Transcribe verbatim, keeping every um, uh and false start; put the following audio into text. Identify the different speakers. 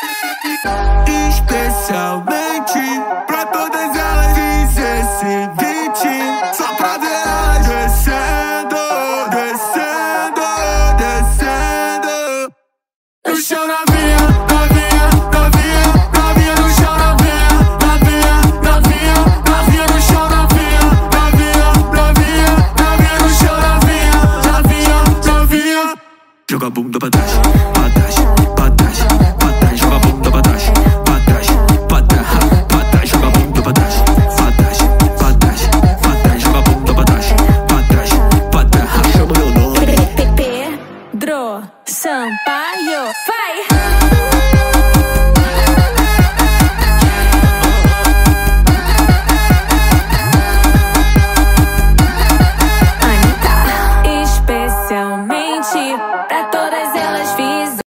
Speaker 1: Especialmente pra todas elas, fiz esse beat só pra ver elas descendo, descendo, descendo no chão, novinha, novinha, novinha, novinha no chão, novinha, novinha, novinha, novinha no chão, novinha, novinha, novinha, novinha no chão, novinha, novinha, novinha. Joga a bunda pra trás, pra trás, pra trás, pra trás, joga a bunda pra trás, pra trás, pra trás, pra trás, joga a bunda pra trás, pra trás, pra trás, pra trás, joga a bunda pra trás, pra trás, pra trás, chama meu nome.
Speaker 2: Pedro Sampaio, vai! Anitta, especialmente pra todos.